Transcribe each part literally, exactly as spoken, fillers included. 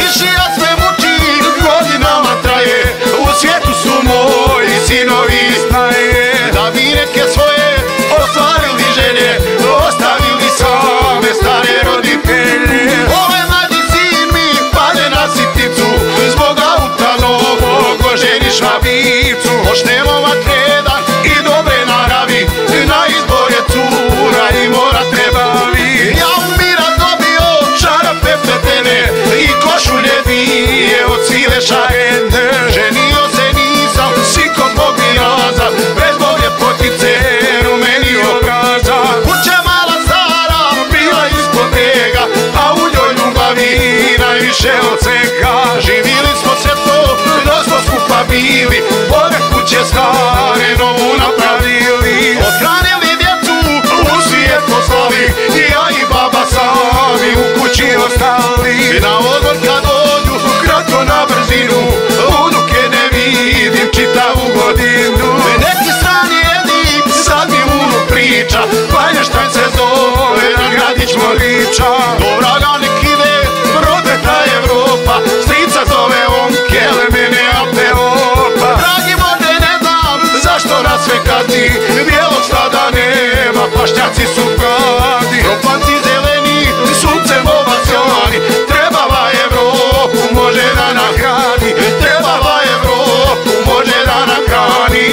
piši, ja sve muči, godinama traje, u svijetu su moji sinovi snaje. Da bi neke svoje ostvarili želje, ostavili same stare roditelje. Ovaj mladi sin mi pade na sitnicu, zbog auta novog oženi švabicu. Poštemo vatredan i dobre naravi, na izbor je cura i mora trebavi. Ja u Mira dobio šarape pletene i košulje dvije od sile šarene. Ženio se nisam, sinko Bog mi razal, bez Bog ljepotice rumeni obraza. Kuća mala stara bila ispod njega, a u njoj ljubavi najviše od svega. Živili smo se to, dok smo skupa bili, ove kuće stare novu napravili. Othranili djecu, u svijet poslali, i ja i baba sami u kući ostali. Na odmor kad dođu, kratko na brzinu, unuke ne vidim čitavu godinu. Neki strani jedik, sad mi unuk priča, Banjaštanj se zove, na gradić Moriča. Dobraga nek ide, prodeta Evropa, strica zove onkel, mene Alteopa. Dragi Bože, ne znam zašto nas sve kazi, bijelog stada nema, pašnjaci su gadi. Propanci zeleni, suncem ovacioni, trebala Evropu, može da nahrani, trebala Evropu, može da nahrani.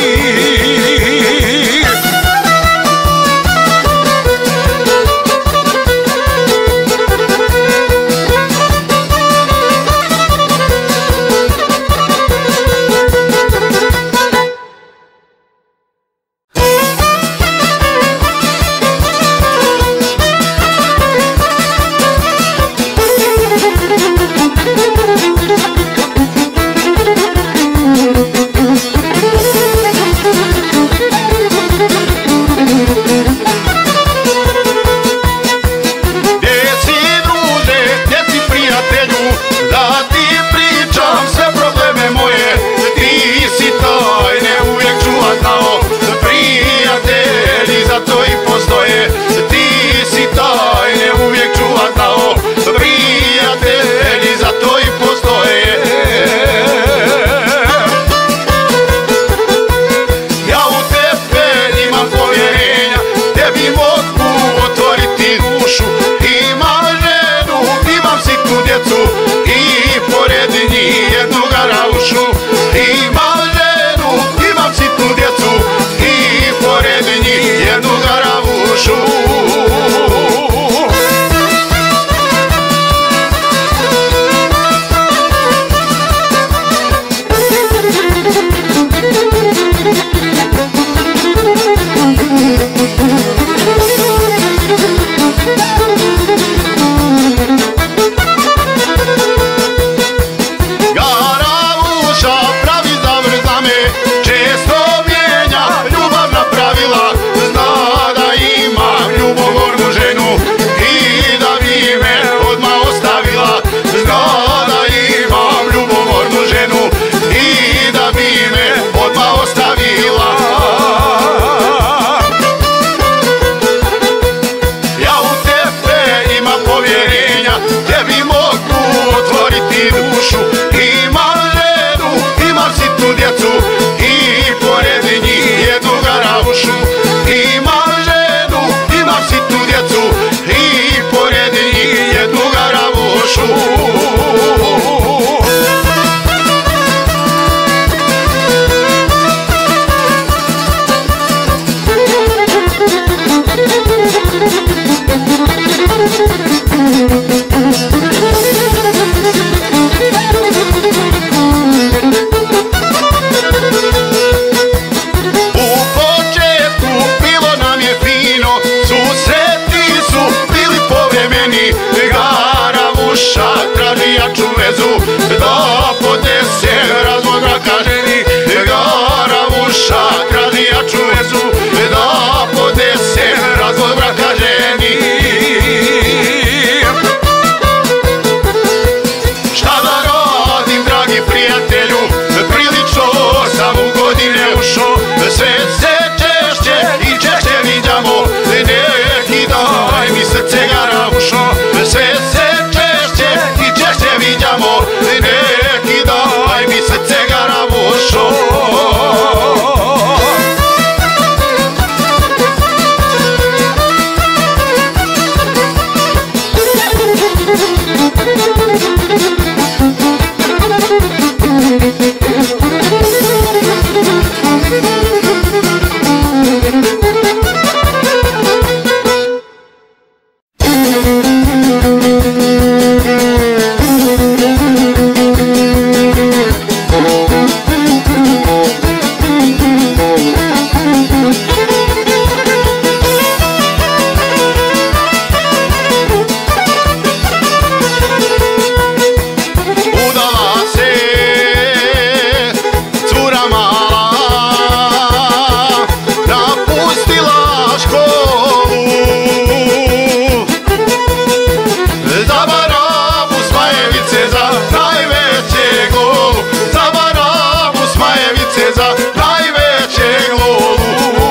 novce za najvećeg lolu.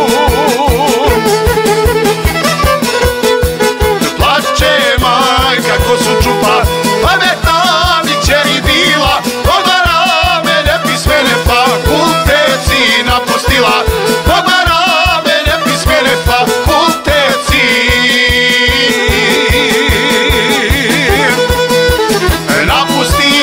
Plače majka ko su čupa, pametna mi kćeri bila, odmara me nepismene fakultet si napustila, odmara me nepismene fakultet si napustila.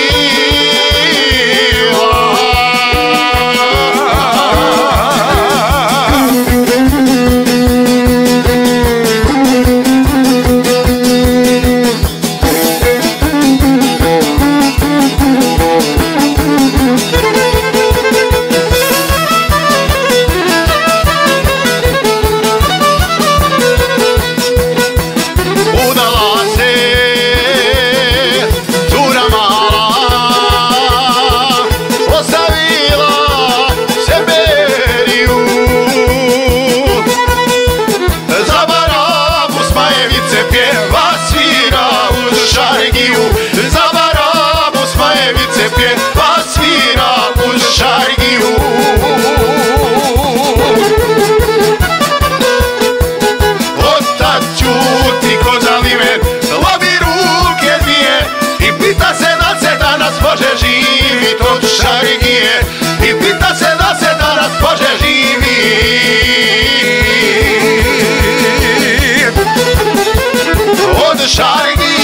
Može živit od šargije i pita se da se danas može živit od šargije.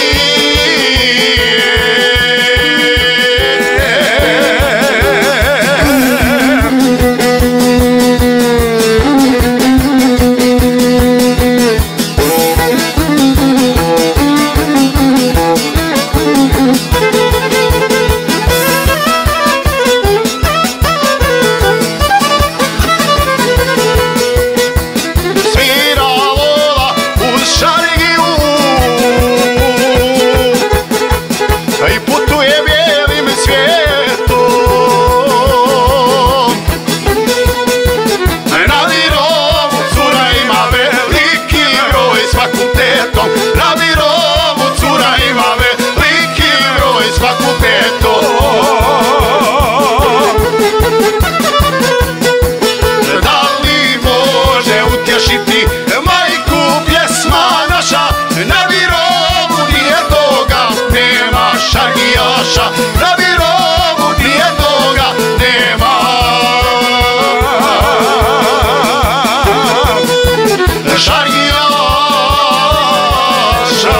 Na Mirovu nijednoga nema šargijaša.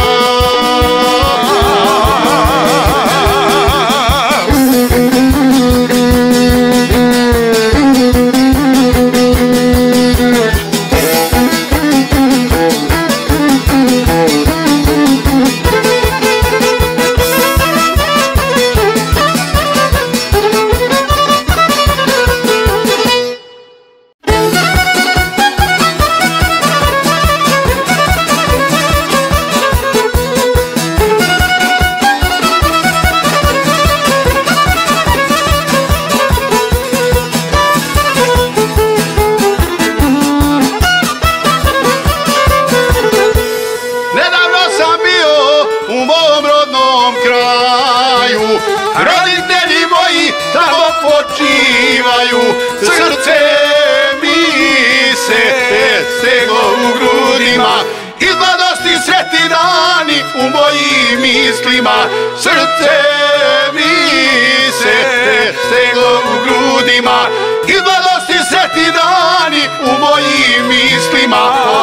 Roditelji moji tamo počivaju, srce mi se steglo u grudima, iz mladosti sretni dani u mojim mislima. Srce mi se steglo u grudima, iz mladosti sretni dani u mojim mislima.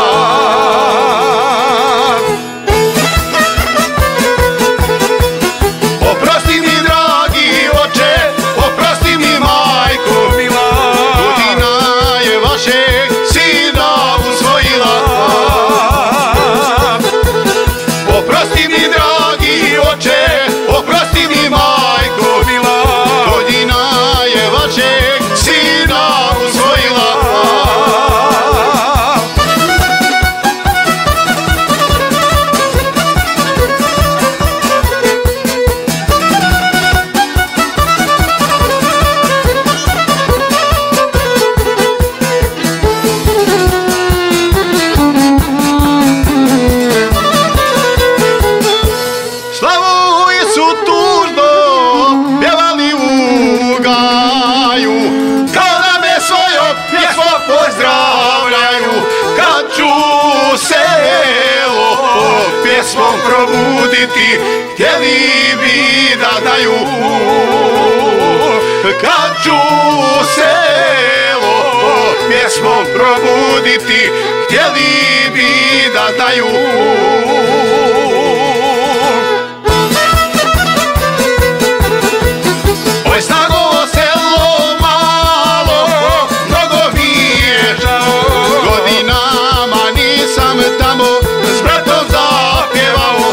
Oprosti mi dragi oče, oprosti mi majko mila, godina je vašeg sina usvojila. Oprosti mi dragi oče, oprosti mi majko mila, godina je vašeg sina usvojila. pjesmom probuditi, htjeli bi da daju. Kad ću selo pjesmom probuditi, htjeli bi da daju. Oj snago selo malo, mnogo mi je žao, godinama nisam tamo s bratom zapjevao.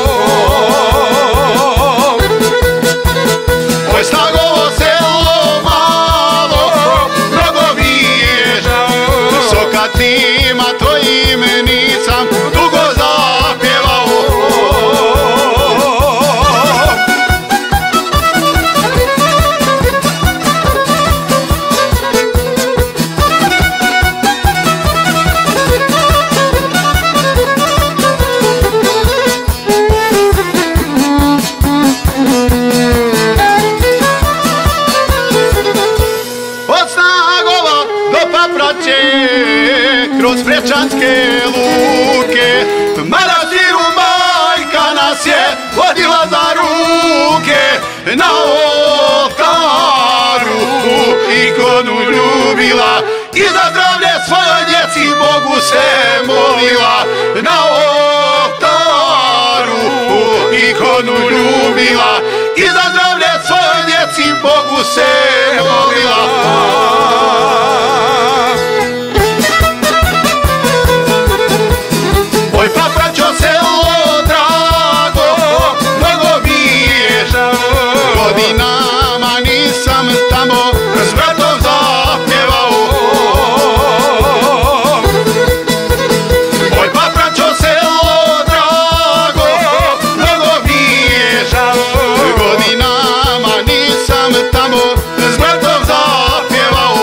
Oj snago selo malo, mnogo mi je žao, sokatima tvojim nisam dugo zapjevao. Kroz Prečanske luke, manastiru majka nas je vodila za ruke, na oltaru ikonu ljubila i za zdravlje svojoj djeci Bogu se molila. Na oltaru ikonu ljubila i za zdravlje svojoj djeci Bogu se molila. Oj pa braćo selo drago, mnogo mi je žao, godinama nisam tamo s bratom zapjevao. Oj pa braćo selo drago, mnogo mi je žao, godinama nisam tamo s bratom zapjevao.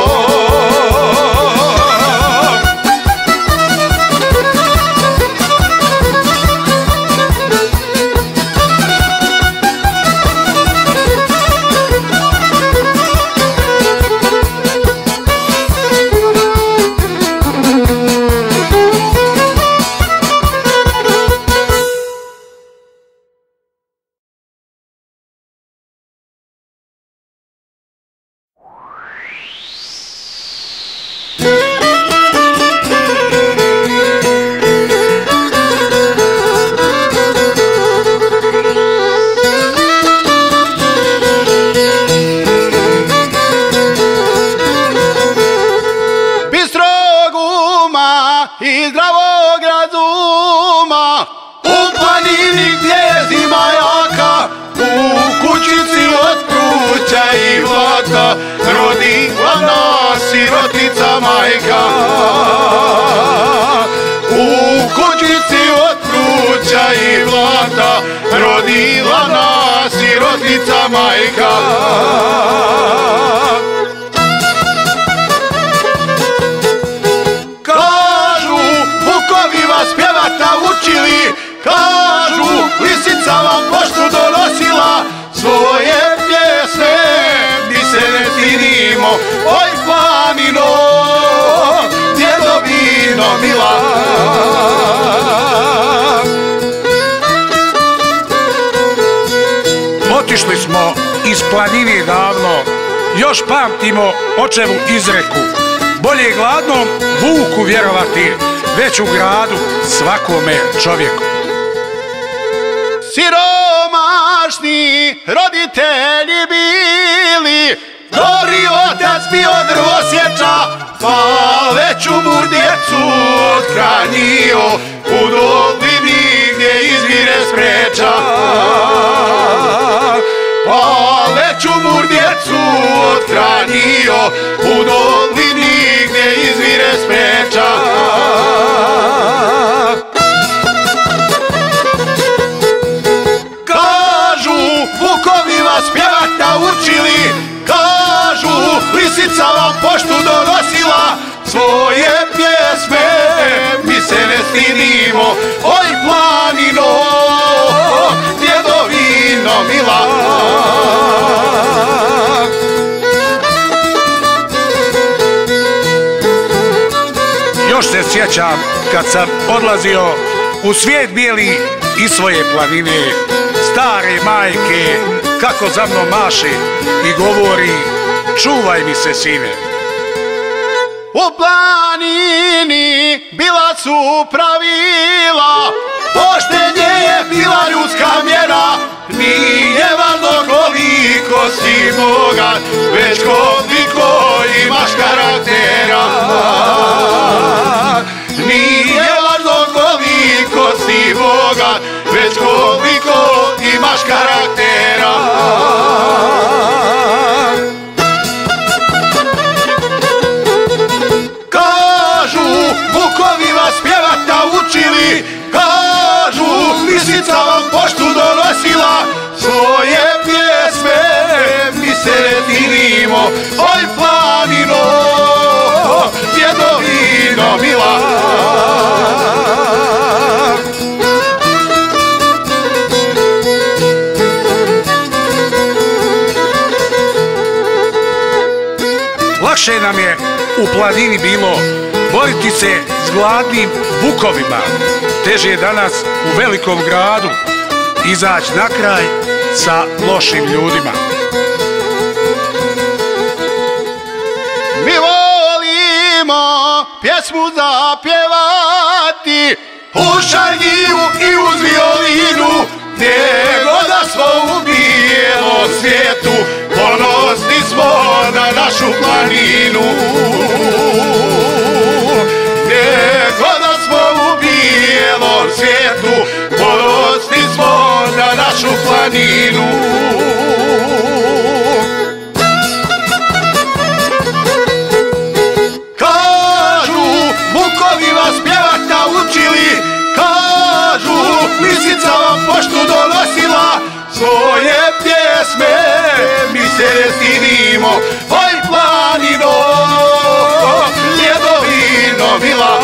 I zdravog razuma, u planini gdje je zima jaka, u kućici od pruća i vlaka, rodila nas sirotica majka. U kućici od pruća i vlaka, rodila nas sirotica majka. Spjevat naučili, kažu, lisica vam poštu donosila, svoje pjesme mi se ne stidimo, oj planino, djedovino mila. Otišli smo iz planine davno, još pamtimo očevu izreku, bolje gladnom vuku vjerovati, već u gradu svakome čovjeku. Siromašni roditelji bili, dobri otac bio drvosječa, pa veću mu djecu othranio u dolini gdje izvire spreča. Pa veću mu djecu othranio u dolini gdje izvire spreča. Vukovi vas pjevat naučili, kažu, lisica vam poštu donosila, svoje pjesme mi se ne stidimo, oj planino, djedovino mila. Još se sjećam kad sam odlazio u svijet bijeli i svoje planine, stare majke kako za mnom maše i govori čuvaj mi se sine. U planini bila su pravila, poštenje je bila ljudska mjera. Nije važno koliko si bogat, već koliko imaš karaktera. Nije važno koliko si bogat, već koliko imaš karaktera. Kažu, vukovi vas pjevata učili, kažu, lisica vam poštu donosila. Svoje pjesme mi se divimo, oj planino, djedovino mila. Lakše nam je u planini bilo boriti se s gladnim vukovima. Teže je danas u velikom gradu izaći na kraj sa lošim ljudima. Mi volimo pjesmu zapjevati uz šargiju i uz violinu, gdje god da smo u bijelom svijetu, ponosni smo na našu planinu. Gdje god da smo u bijelom svijetu, ponosni smo na našu planinu. Kažu, vukovi vas pjevata učili, kažu, lisica vam poštu donosila. Svoje pjesme mi se stidimo, oj planino, djedovino mila.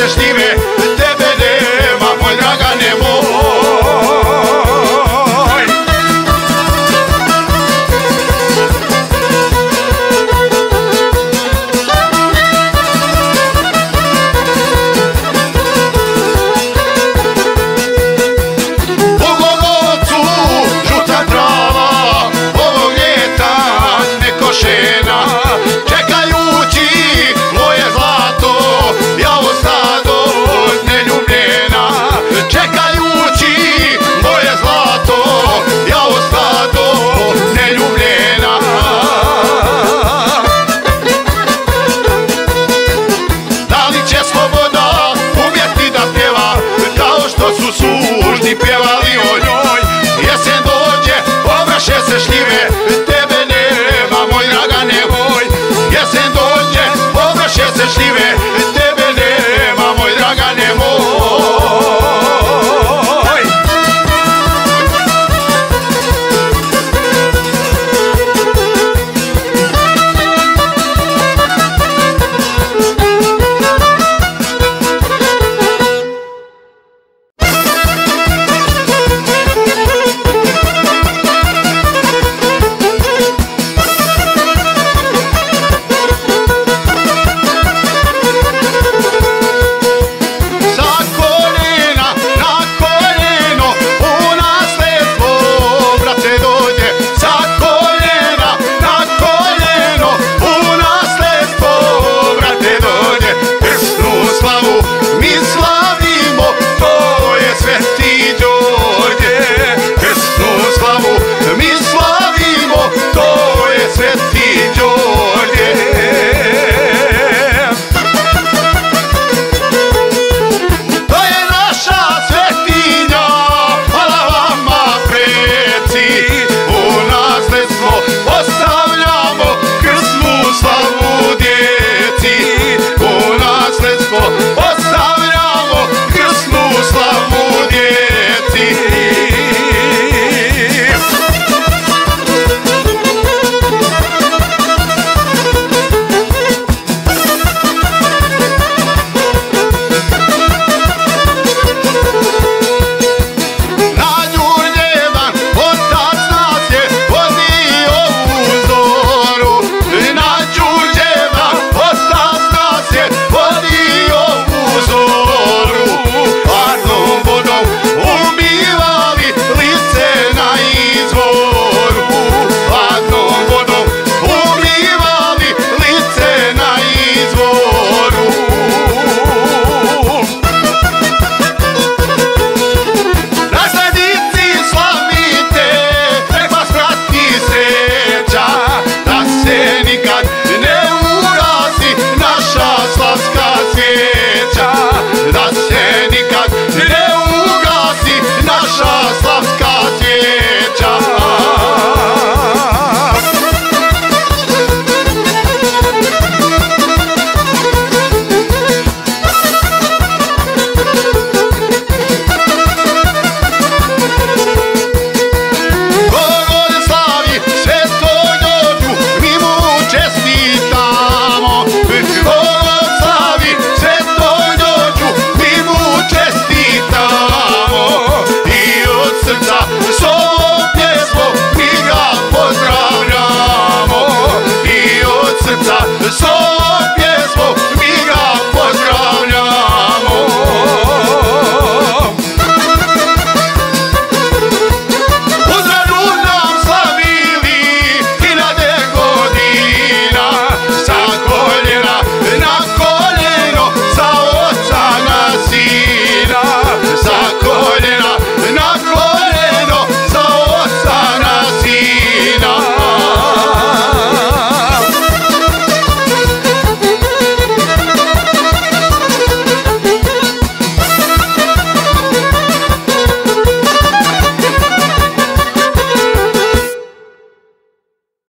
se s njime